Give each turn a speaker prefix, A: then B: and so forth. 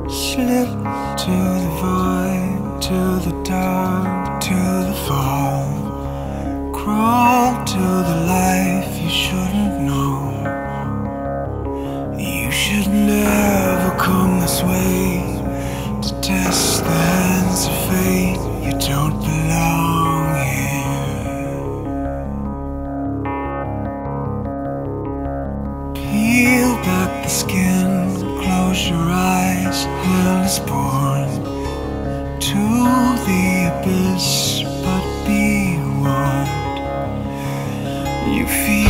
A: Slip to the void, to the dark, to the fall. Crawl to the life you shouldn't know. You should never come this way to test the hands of fate. You don't belong here. Peel back the skin, close your eyes. Hell is born to the abyss, but be warned. You feel